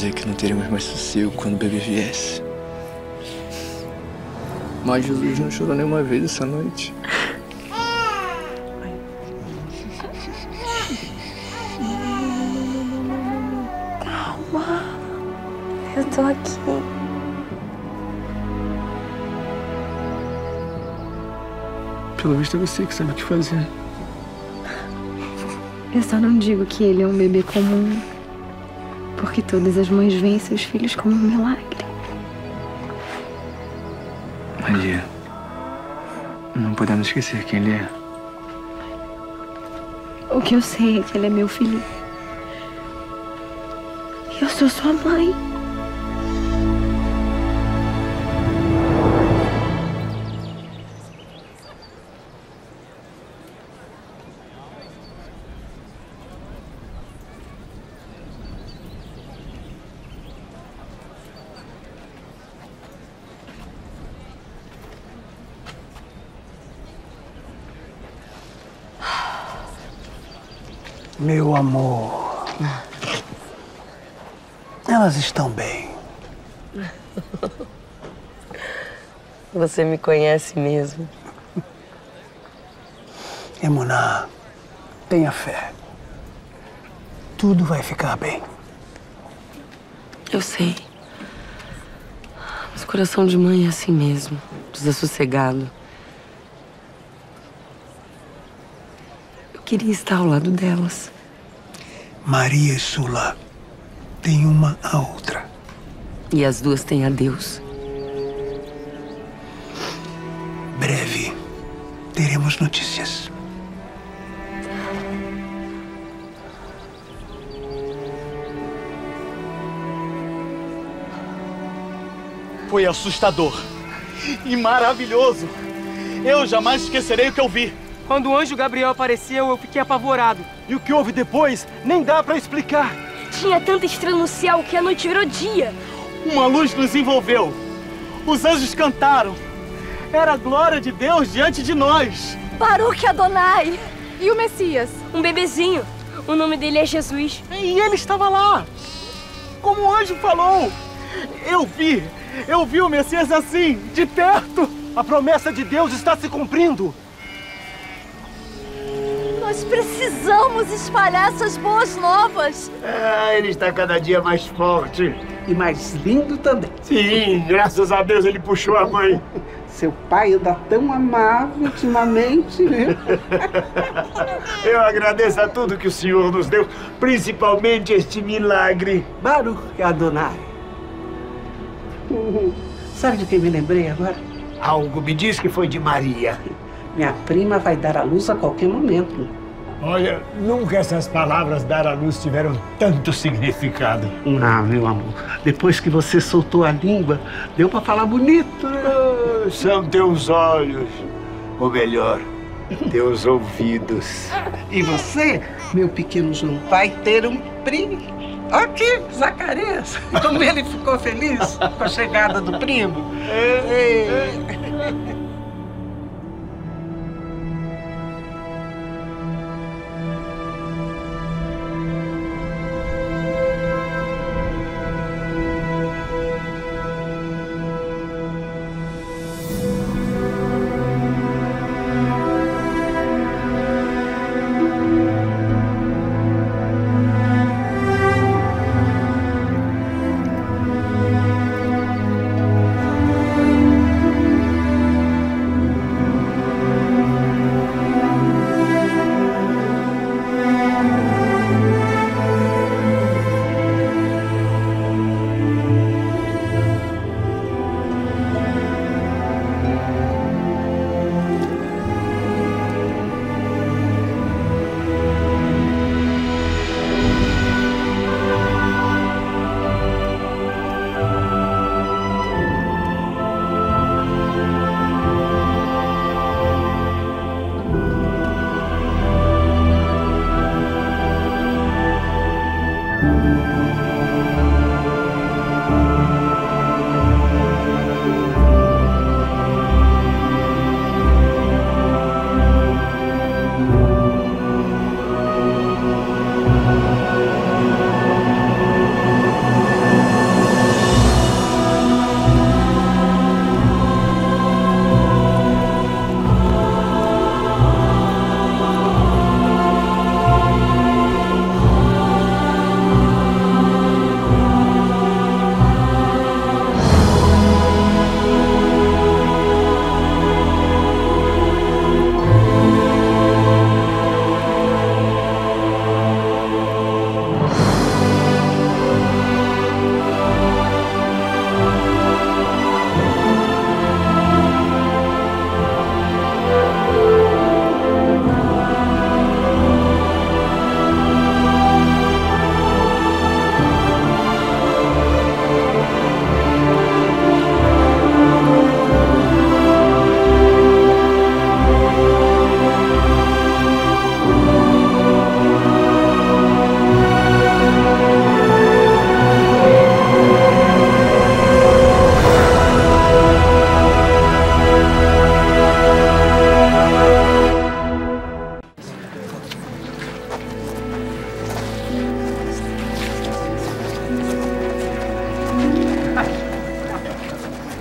sabia que não teríamos mais sossego quando o bebê viesse. Mas Jesus não chorou nenhuma vez essa noite. Calma. Eu tô aqui. Pelo visto é você que sabe o que fazer. Eu só não digo que ele é um bebê comum, porque todas as mães veem seus filhos como um milagre. Maria, não podemos esquecer quem ele é. O que eu sei é que ele é meu filho. E eu sou sua mãe. Meu amor, elas estão bem. Você me conhece mesmo. Emuná, tenha fé. Tudo vai ficar bem. Eu sei. Mas coração de mãe é assim mesmo, desassossegado. Eu queria estar ao lado delas. Maria e Sula têm uma a outra. E as duas têm a Deus. Breve teremos notícias. Foi assustador e maravilhoso. Eu jamais esquecerei o que eu vi. Quando o anjo Gabriel apareceu, eu fiquei apavorado. E o que houve depois, nem dá pra explicar. Tinha tanta estrela no céu que a noite virou dia. Uma luz nos envolveu. Os anjos cantaram. Era a glória de Deus diante de nós. Baruch Adonai. E o Messias? Um bebezinho. O nome dele é Jesus. E ele estava lá. Como o anjo falou. Eu vi o Messias assim, de perto. A promessa de Deus está se cumprindo. Nós precisamos espalhar essas boas novas. Ele está cada dia mais forte. E mais lindo também. Sim, graças a Deus ele puxou a mãe. Seu pai anda tão amável ultimamente, viu? Eu agradeço a tudo que o Senhor nos deu, principalmente este milagre. Baruch Adonai. Sabe de quem me lembrei agora? Algo me diz que foi de Maria. Minha prima vai dar à luz a qualquer momento. Olha, nunca essas palavras dar à luz tiveram tanto significado. Ah, meu amor, depois que você soltou a língua, deu pra falar bonito, né? São teus olhos, ou melhor, teus ouvidos. E você, meu pequeno João, vai ter um primo. Aqui, Zacarias. Como ele ficou feliz com a chegada do primo.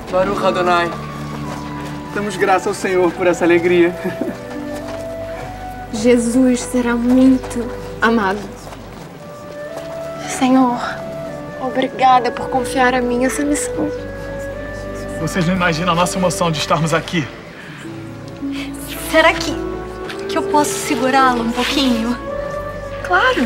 Baruch Adonai. Damos graças ao Senhor por essa alegria. Jesus será muito amado. Senhor, obrigada por confiar a mim essa missão. Vocês não imaginam a nossa emoção de estarmos aqui. Será que eu posso segurá-lo um pouquinho? Claro.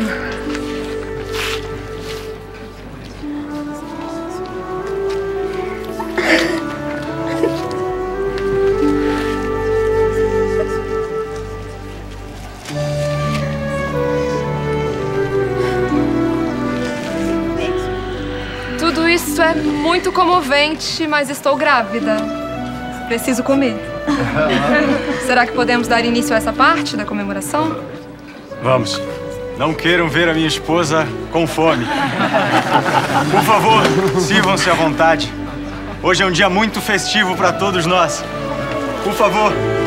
Tudo isso é muito comovente, mas estou grávida. Preciso comer. Será que podemos dar início a essa parte da comemoração? Vamos. Não queiram ver a minha esposa com fome. Por favor, sirvam-se à vontade. Hoje é um dia muito festivo para todos nós. Por favor.